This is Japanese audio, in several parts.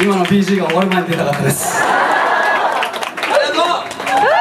今の PG が終わる前に出たかったです。ありがとう。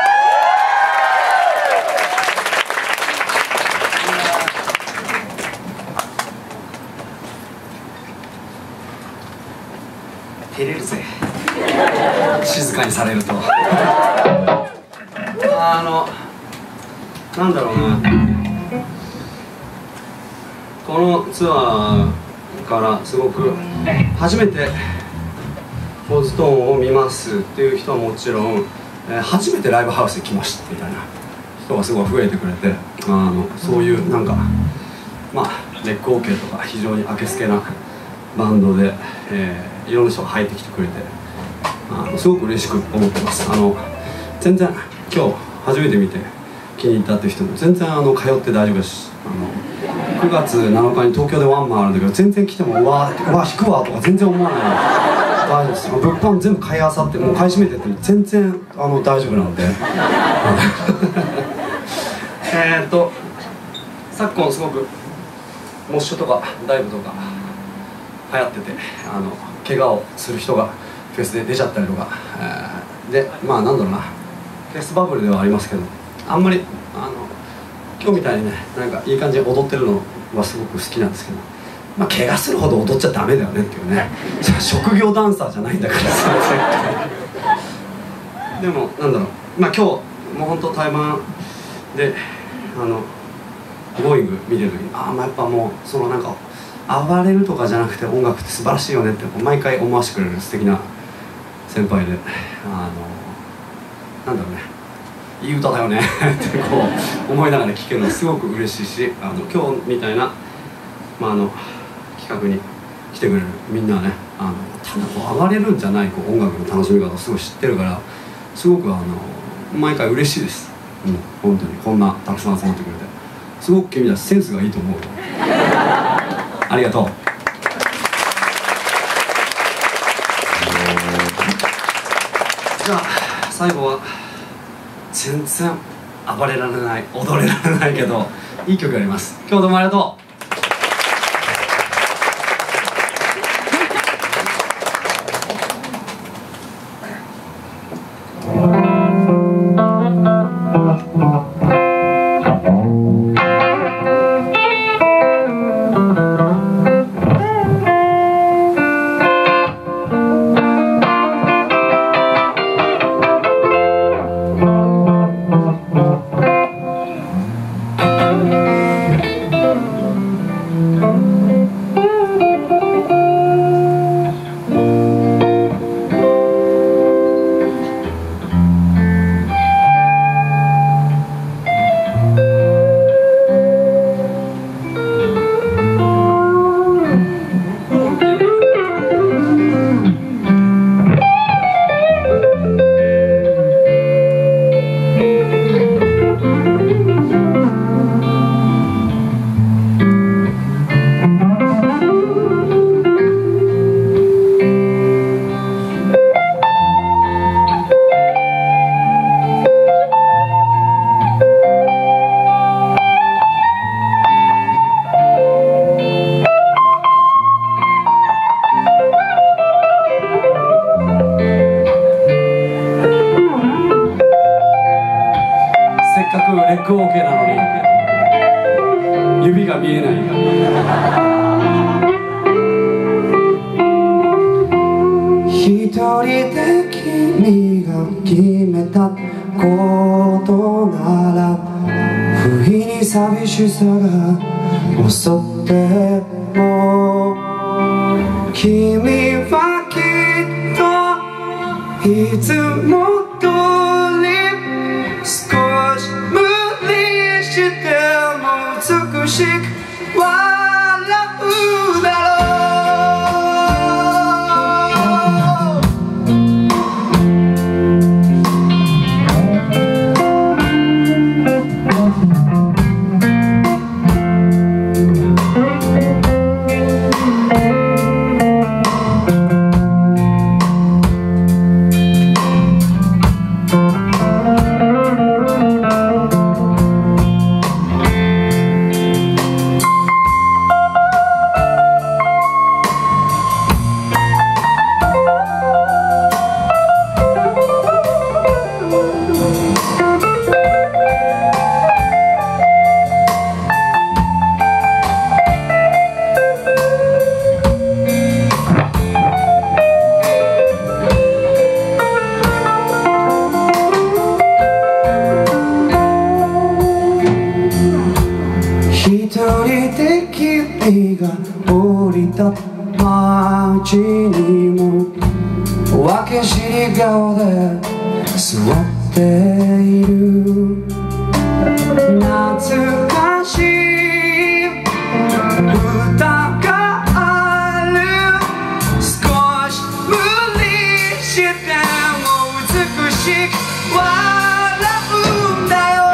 照れるぜ、静かにされると。なんだろうな、このツアーからすごく初めてフォーズトーンを見ますっていう人はもちろん、初めてライブハウスに来ましたみたいな人がすごい増えてくれて、そういうなんかまあレックオーケーとか非常にあけすけなバンドで、いろんな人が入ってきてくれて、すごく嬉しく思ってます。全然今日初めて見て気に入ったっていう人も全然通って大丈夫です。9月7日に東京でワンマンあるんだけど、全然来てもうわ弾くわとか全然思わないの。大丈夫です。物販全部買いあさってもう買い占めてって全然大丈夫なので昨今すごくモッシュとかダイブとか流行ってて、怪我をする人がフェスで出ちゃったりとか、でまあなんだろうな、フェスバブルではありますけど、あんまり今日みたいにね、なんかいい感じで踊ってるのはすごく好きなんですけど、まあ怪我するほど踊っちゃダメだよねっていうね職業ダンサーじゃないんだからさでもなんだろう、まあ今日もう本当対バンでGoing見てる時にまあやっぱもうそのなんか暴れるとかじゃなくて音楽って素晴らしいよねって毎回思わせてくれる素敵な先輩で、なんだろうね、いい歌だよねってこう思いながら聴けるのはすごく嬉しいし、今日みたいな、企画に来てくれるみんなはね、ただこう暴れるんじゃないこう音楽の楽しみ方をすごい知ってるから、すごく毎回嬉しいです。本当にこんなたくさん集まってくれて、すごく君たちセンスがいいと思うよありがとう。じゃあ最後は全然暴れられない、踊れられないけどいい曲やります。今日どうもありがとう。レック OK なのに指が見えない。一人で君が決めたことなら、不意に寂しさが襲っても、君はきっといつも通り少し無理しても美しく笑うだろう。 降りた街にも分け知り顔で座っている。懐かしい歌がある。少し無理しても美しく笑うんだよ。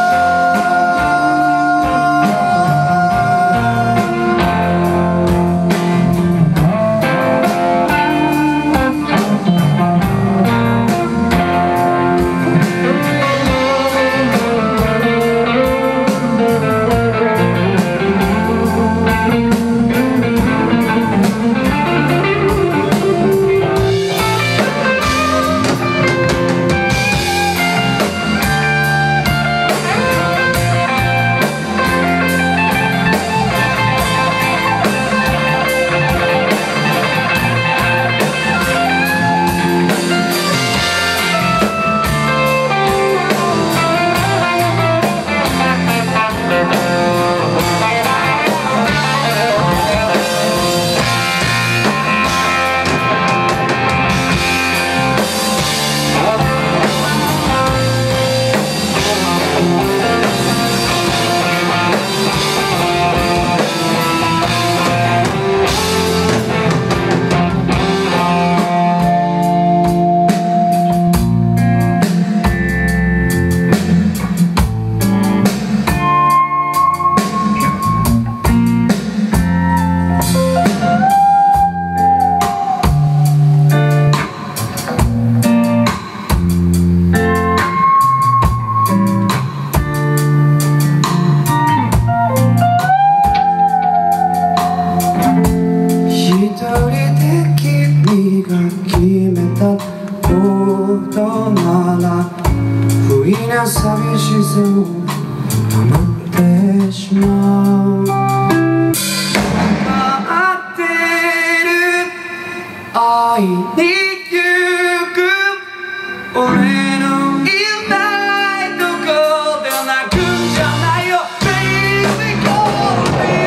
不意な寂しさも溜まってしまう。待ってる会いに行く俺のいないとこで泣くんじゃないよ Baby call me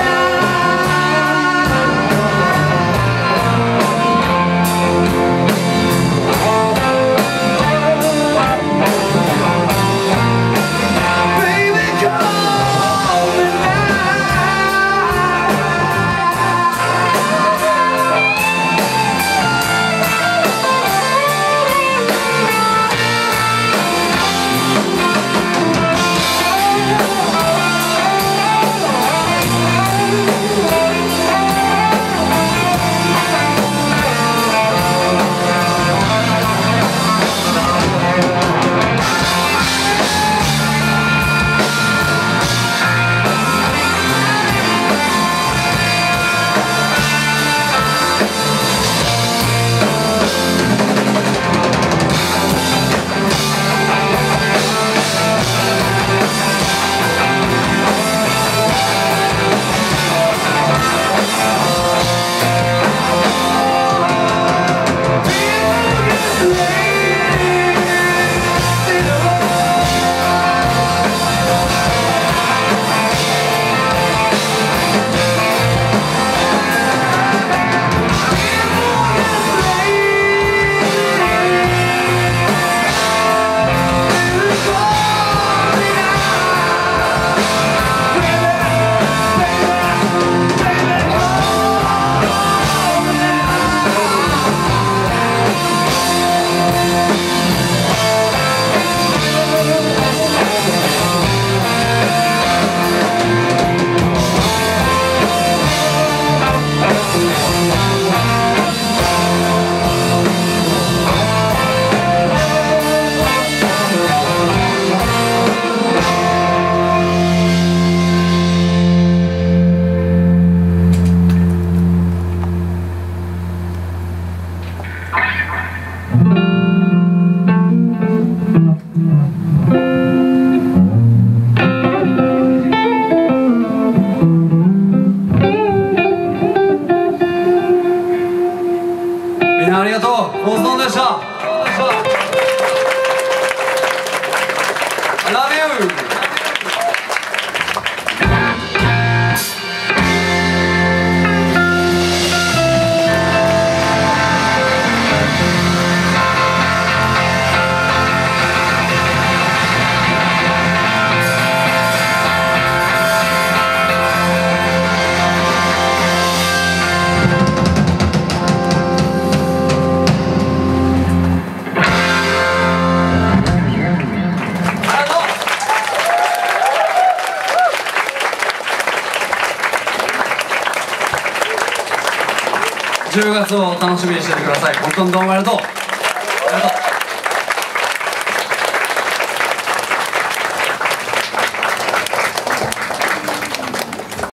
ありがとう。ボストンでした。I love you 10月を楽しみにしててください。本当にどうもありがとう。ありがとう。